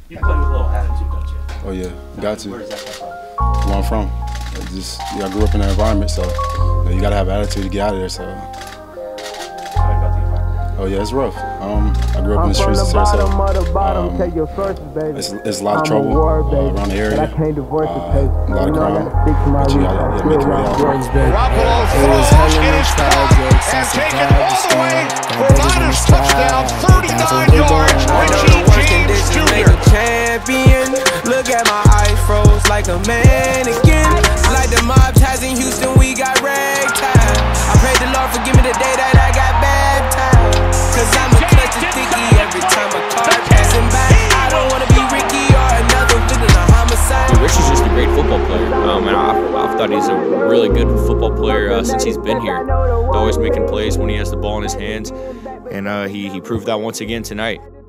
You play with a little attitude, don't you? Oh yeah, got to. Where does that come from? Where I'm from. I grew up in that environment, so you gotta have attitude to get out of there. So. Oh yeah, it's rough. I grew up in the streets of Sarasota. It's a lot of trouble around the area. A lot of crime. But you gotta make your way out. Garoppolo throws, it is caught, and taken all the way for Niners touchdown, 39 yards. Richie Jr. Champion. Look at my eyes froze like a mannequin. Like the mob ties in Houston, we got ragtime. I pray the Lord forgive me the day that I got baptized. Cause I'm a clutch and sticky every time a car passing by. I don't wanna be Ricky or another victim of homicide. Richie's just a great football player. And I've thought he's a really good football player since he's been here. He's always making plays when he has the ball in his hands. And he proved that once again tonight.